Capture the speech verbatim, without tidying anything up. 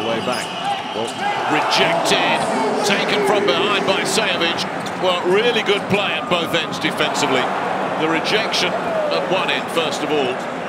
their way back. Well, rejected, taken from behind by Sehovic. Well, really good play at both ends defensively. The rejection at one end, first of all,